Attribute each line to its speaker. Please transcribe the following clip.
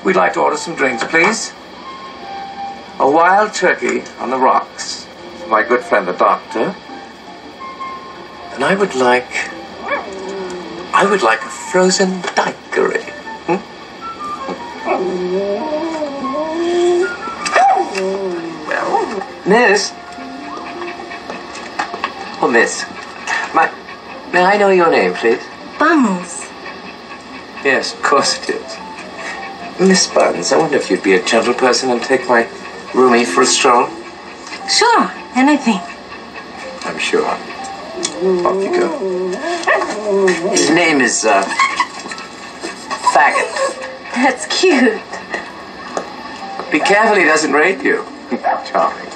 Speaker 1: We'd like to order some drinks, please. A wild turkey on the rocks for my good friend the doctor. And I would like a frozen daiquiri. Well, Miss. Oh, Miss. May I know your name, please?
Speaker 2: Buns.
Speaker 1: Yes, of course it is. Miss Buns, I wonder if you'd be a gentle person and take my roomie for a stroll?
Speaker 2: Sure, anything.
Speaker 1: I'm sure. Off you go. His name is, Faggot.
Speaker 2: That's cute.
Speaker 1: Be careful he doesn't rape you. Charming.